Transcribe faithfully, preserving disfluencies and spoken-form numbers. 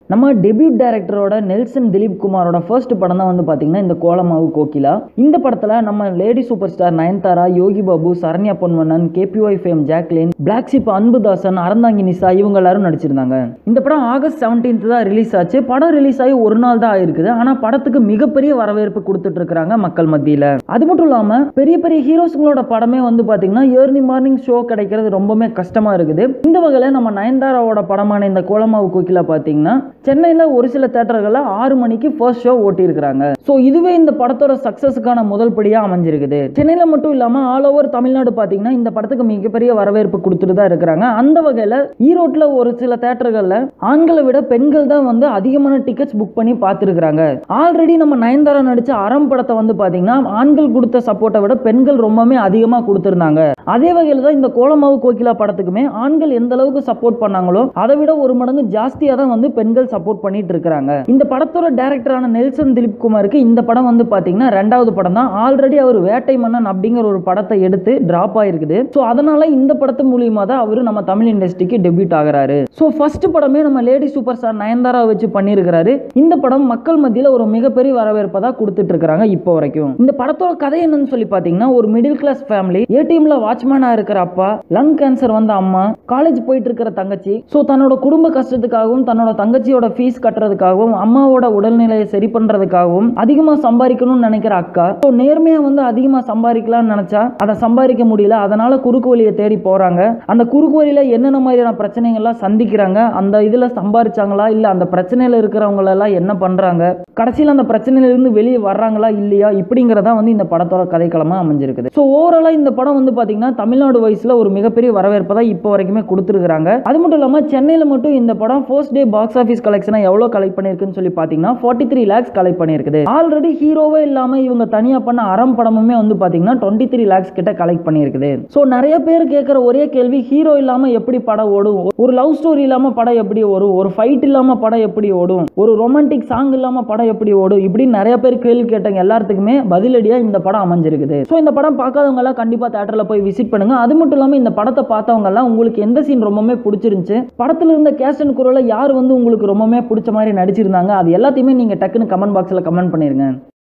நம்ம டெபியூட் டைரக்டரோட நெல்சன் திலீப் குமாரோட ஃபர்ஸ்ட் படம் தான் வந்து பார்த்தீங்கன்னா இந்த கோலமாவு கோகிலா. இந்த படத்தில் நம்ம lady super star Nayanthara, Yogi Babu, Saranya Ponvannan, KPY fame Jacqueline, Black Sheep Anbudasan, Aranthangi Nisha இவங்க எல்லாரும் நடிச்சிருந்தாங்க. இந்த படம் ஆகஸ்ட் செவன்டீன்த் தான் ரிலீஸ் ஆச்சு. படம் ரிலீஸ் ஆகி ஒரு நாள் தான் ஆயிருக்குது. ஆனால் படத்துக்கு மிகப்பெரிய வரவேற்பு கொடுத்துட்டு இருக்காங்க மக்கள் மத்தியில். அது மட்டும் இல்லாமல் பெரிய பெரிய ஹீரோஸ்களோட படமே வந்து பார்த்தீங்கன்னா ஏர்லி மார்னிங் ஷோ கிடைக்கிறது ரொம்பவே கஷ்டமா இருக்குது. இந்த வகையில் நம்ம நயன்தாராவோட படமான இந்த கோலமாவு கோகிலா பார்த்தீங்கன்னா சென்னையில் ஒரு சில தியேட்டர்களில் ஆறு மணிக்கு ஃபர்ஸ்ட் ஷோ ஓட்டியிருக்கிறாங்க. ஸோ இதுவே இந்த படத்தோட சக்ஸஸுக்கான முதல் படியாக அமைஞ்சிருக்குது. சென்னையில் மட்டும் இல்லாமல் ஆல் ஓவர் தமிழ்நாடு பார்த்தீங்கன்னா இந்த படத்துக்கு மிகப்பெரிய வரவேற்பு கொடுத்துட்டு தான் இருக்கிறாங்க. அந்த வகையில் ஈரோட்டில் ஒரு சில தியேட்டர்களில் ஆண்களை விட பெண்கள் தான் வந்து அதிகமான டிக்கெட்ஸ் புக் பண்ணி பார்த்துருக்காங்க. ஆல்ரெடி நம்ம நயன்தாரா நடித்த அறம் படத்தை வந்து பார்த்தீங்கன்னா ஆண்கள் கொடுத்த சப்போர்ட்டை விட பெண்கள் ரொம்பவே அதிகமாக கொடுத்துருந்தாங்க. அதே வகையில் தான் இந்த கோலமாவு கோகிலா படத்துக்குமே ஆண்கள் எந்த அளவுக்கு சப்போர்ட் பண்ணாங்களோ அதை விட ஒரு மடங்கு ஜாஸ்தியாக தான் வந்து பெண்கள் சப்போர்ட் பண்ணிட்டு இருக்காங்க. இந்த படத்தோட டைரக்டரான நெல்சன் திலீப் குமாருக்கு இந்த படம் வந்து பாத்தீங்கன்னா ரெண்டாவது படம் தான். ஆல்ரெடி அவர் வேட்டை மன்னன் அப்படிங்கிற ஒரு படத்தை எடுத்து டிராப் ஆயிருக்குது. ஸோ அதனால இந்த படத்து மூலியமா தான் அவர் நம்ம தமிழ் இண்டஸ்ட்ரிக்கு டெபியூட் ஆகிறாரு. ஸோ ஃபர்ஸ்ட் படமே நம்ம லேடி சூப்பர் ஸ்டார் நயன்தாரா வச்சு பண்ணியிருக்கிறாரு. இந்த படம் மக்கள் மத்தியில் ஒரு மிகப்பெரிய வரவேற்பை தான் கொடுத்துட்டு இருக்காங்க இப்போ வரைக்கும். இந்த படத்தோட கதை என்னன்னு சொல்லி பாத்தீங்கன்னா ஒரு மிடில் கிளாஸ் ஃபேமிலி, ஏடிஎம்ல வாட்ச்மேனா இருக்கிற அப்பா, லங் கேன்சர் வந்த அம்மா, காலேஜ் போயிட்டு இருக்கிற தங்கச்சி, ஸோ தன்னோட குடும்ப கஷ்டத்துக்காகவும் தன்னோட தங்கச்சியோட ஃபீஸ் கட்டுறதுக்காகவும் அம்மாவோட உடல்நிலையை சரி பண்றதுக்காகவும் அதிகமா சம்பாதிக்கணும்னு நினைக்கிற அக்கா, ஸோ நேர்மையா வந்து அதிகமா சம்பாதிக்கலாம்னு நினைச்சா அதை சம்பாதிக்க முடியல. அதனால குறுக்கு வழியை தேடி போறாங்க. அந்த குறுக்கு வழியில என்னென்ன மாதிரியான பிரச்சனைகள்லாம் சந்திக்கிறாங்க, அந்த இதுல சம்பாதிச்சாங்களா இல்ல அந்த பிரச்சனையில இருக்கிறவங்க எல்லாம் என்ன பண்றாங்க, கடைசியில் அந்த பிரச்சனையில இருந்து வெளியே வர்றாங்களா இல்லையா, இப்படிங்கிறதா வந்து இந்த படத்தோட கதைக்களமா அமைஞ்சிருக்குது. ஸோ ஓவராலா இந்த படம் வந்து பாத்தீங்கன்னா தமிழ்நாடு வயசுல ஒரு மிகப்பெரிய வரவேற்பை தான் இப்போ வரைக்குமே கொடுத்துருக்காங்க. அது மட்டும் இல்லாம சென்னையில மட்டும் இந்த படம் ஃபர்ஸ்ட் டே பாக்ஸ் ஆஃபீஸ் கலெக்ஷனை எவ்வளவு கலெக்ட் பண்ணிருக்குன்னு சொல்லி பாத்தீங்கன்னா ஃபார்ட்டி த்ரீ லேக்ஸ் கலெக்ட் பண்ணிருக்குது. ஆல்ரெடி ஹீரோவே இல்லாம இவங்க தனியா பண்ண அறம் படமுமே வந்து பாத்தீங்கன்னா டுவெண்ட்டி த்ரீ லேக்ஸ் கிட்ட கலெக்ட் பண்ணிருக்குது. ஸோ நிறைய பேர் கேட்கிற ஒரே கேள்வி, ஹீரோ இல்லாம எப்படி படம் ஓடும், ஒரு லவ் ஸ்டோரி இல்லாம படம் எப்படி ஓடும், ஒரு ஃபைட் இல்லாம படம் எப்படி ஓடும், ஒரு ரொமான்டிக் சாங் இல்லாம படம் எப்படி ஓடும், இப்படி நிறைய பேர் கேள்வி கேட்டாங்க. எல்லாத்துக்குமே பதிலடியா இந்த படம் அமைஞ்சிருக்குது. ஸோ இந்த படம் பார்க்காதவங்க எல்லாம் கண்டிப்பா தியேட்டர்ல போய் விசிட் பண்ணுங்க. அது மட்டும் இல்லாம இந்த படத்தை பார்த்தவங்க எல்லாம் உங்களுக்கு எந்த சீன் ரொம்பவே பிடிச்சிருந்துச்சு, படத்துல இருந்த கேஸ்ட் அண்ட் குரோல யார் வந்து உங்களுக்கு ரொம்பவே பிடிச்ச மாதிரி நடிச்சிருந்தாங்க, அது எல்லாத்தையுமே நீங்க டக்குன்னு கமெண்ட் பாக்ஸ்ல கமெண்ட் பண்ணிருங்க.